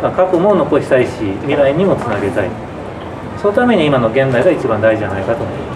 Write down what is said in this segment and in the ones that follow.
過去も残したいし未来にもつなげたい。そのために今の現代が一番大事じゃないかと思います。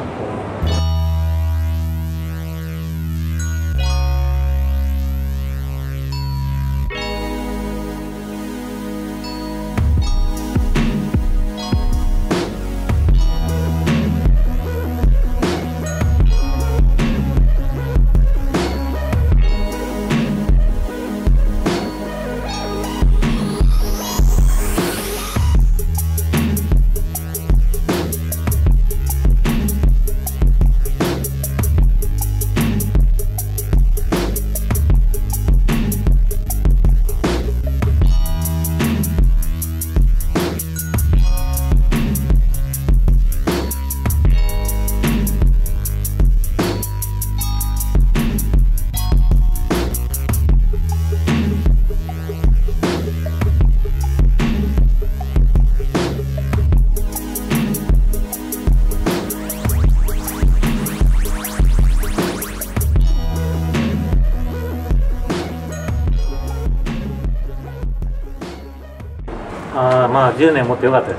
まあ10年持ってよかったです。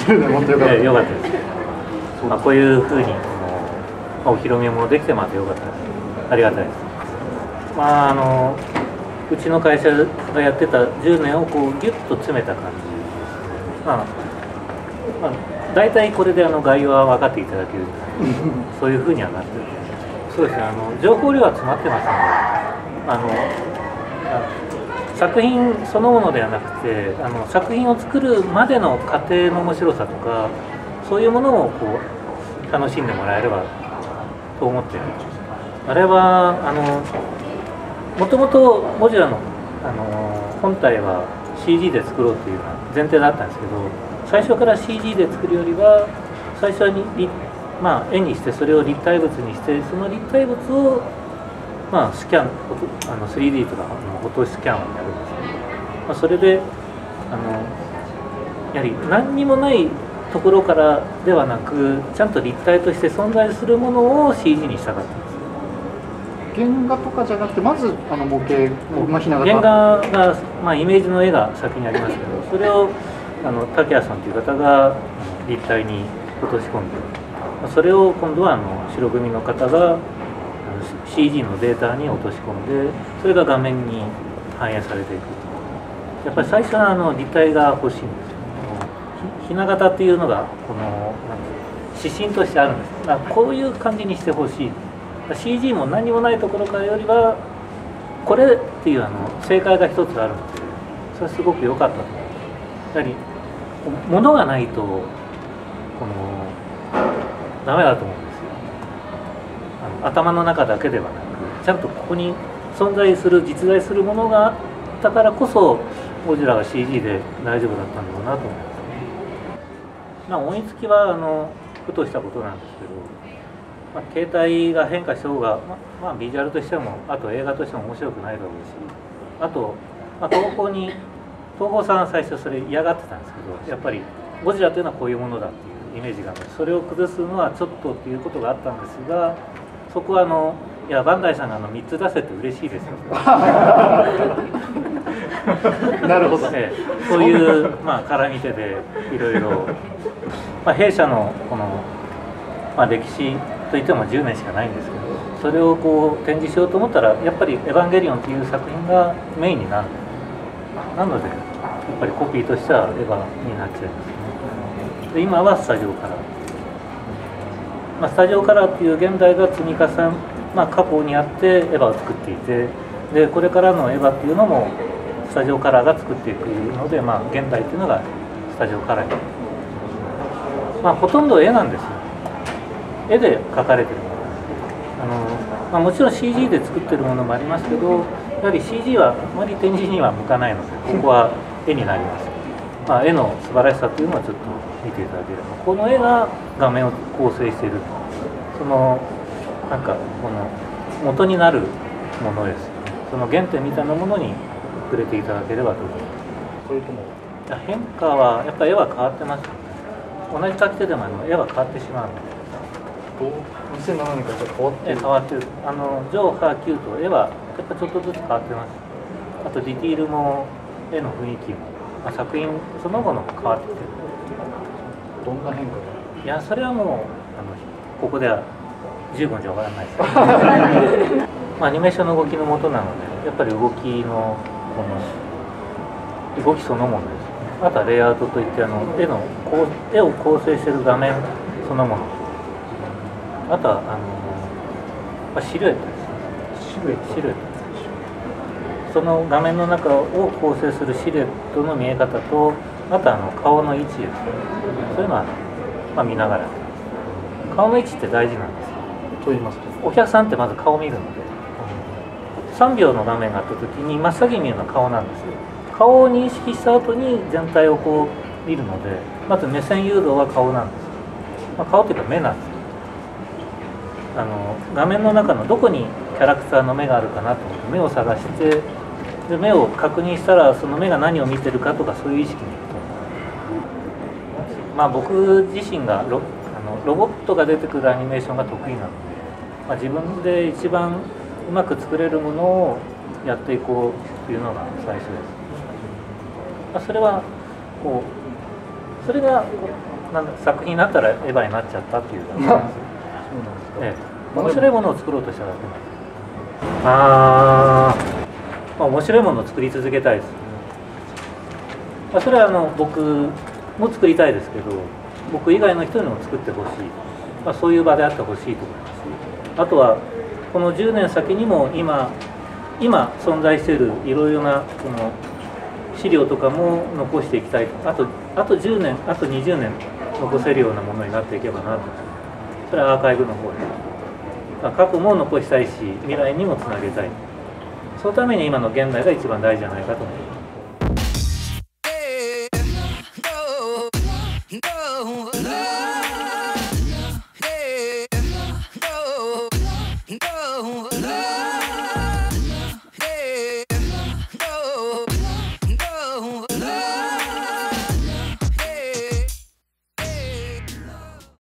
10年持ってよかった。 よかったです。まあこういうふうにお披露目もできてまたよかったです。ありがたいです。まあうちの会社がやってた10年をこうギュッと詰めた感じですね。まあ大体これで概要は分かっていただけるそういうふうにはなってる。そうですね。情報量は詰まってますので、作品そのものではなくて作品を作るまでの過程の面白さとかそういうものをこう楽しんでもらえればと思ってあれはもともとゴジラの、本体は CG で作ろうというような前提だったんですけど最初から CG で作るよりは最初に絵にしてそれを立体物にしてその立体物をスキャン3D とかフォトスキャンをやるんですけど、それでやはり何にもないところからではなくちゃんと立体として存在するものを CG にしたかったんです。 原画とかじゃなくてまず模型ひな形原画が、イメージの絵が先にありますけどそれを竹谷さんという方が立体に落とし込んでそれを今度は白組の方がCG のデータに落とし込んでそれが画面に反映されていく。やっぱり最初は立体が欲しいんですよ。ひな形っていうのが指針としてあるんです。だからこういう感じにしてほしい。CG も何もないところからよりはこれっていう正解が一つあるのでそれはすごく良かったと思います。やはり物がないとダメだと思うんですよ。頭の中だけではなくちゃんとここに存在する実在するものがあったからこそゴジラが CG で大丈夫だったんだろうなと思います。音につきはふとしたことなんですけど、携帯が変化した方が、ビジュアルとしてもあと映画としても面白くないだろうしあと、東宝さんは最初それ嫌がってたんですけどやっぱりゴジラというのはこういうものだっていうイメージがあるのでそれを崩すのはちょっとっていうことがあったんですがそこはいやバンダイさんが3つ出せて嬉しいですよなるほど、 そういう絡み手でいろいろ弊社のこの、歴史といっても10年しかないんですけどそれをこう展示しようと思ったらやっぱり「エヴァンゲリオン」という作品がメインになるなのでやっぱりコピーとしてはエヴァになっちゃいますね。で今はスタジオカラー、スタジオカラーっていう現代が積み重ね、過去にあってエヴァを作っていてでこれからのエヴァっていうのもスタジオカラーが作っていくので、現代っていうのがスタジオカラーに、ほとんど絵なんですよ。絵で描かれてるものもちろん CG で作ってるものもありますけどやはり CG はあまり展示には向かないのでここは絵になります。絵の素晴らしさというのはちょっと見ていただければこの絵が画面を構成しているこの元になるものです。その原点みたいなものに触れていただければと思います。 それとも変化はやっぱり絵は変わってます、同じ書き手でも絵は変わってしまうので 2007年からちょっと変わってる。 変わってる。上波9と絵はやっぱちょっとずつ変わってます。あとディティールも絵の雰囲気もまあ、作品そのものも変わってきてる。 どんな変化が？ いや、それはもうここでは十分じゃわからないですけどまあアニメーションの動きのもとなので、やっぱり動きのこの動きそのものです。あとはレイアウトといって絵を構成している画面そのもの。あとはまあ、シルエットです。シルエット。その画面の中を構成するシルエットの見え方と、あと顔の位置ですね。そういうのは、まあ、見ながら。顔の位置って大事なんですよ。 と言いますと、 お客さんってまず顔を見るので、3秒の画面があった時に真っ先に見るのは顔なんですよ。顔を認識した後に全体をこう見るので、まず目線誘導は顔なんです。まあ、顔というか目なんですよ。画面の中のどこにキャラクターの目があるかなと思って目を探して、で目を確認したらその目が何を見てるかとか、そういう意識にいくと。まあ僕自身がロボットが出てくるアニメーションが得意なので、まあ、自分で一番うまく作れるものをやっていこうというのが最初です。まあ、それはこうそれが作品になったらエヴァになっちゃったっていう感じです。面白いものを作ろうとしただけなんです。まあ、面白いものを作り続けたいです。まあ、それは僕も作りたいですけど、僕以外の人にも作ってほしい、まあ、そういう場であってほしいと思います。あとはこの10年先にも今存在しているいろいろなその資料とかも残していきたい。あと10年あと20年残せるようなものになっていけばなと。それはアーカイブの方です。過去も残したいし、未来にもつなげたい。そのために今の現代が一番大事じゃないかと思います。 No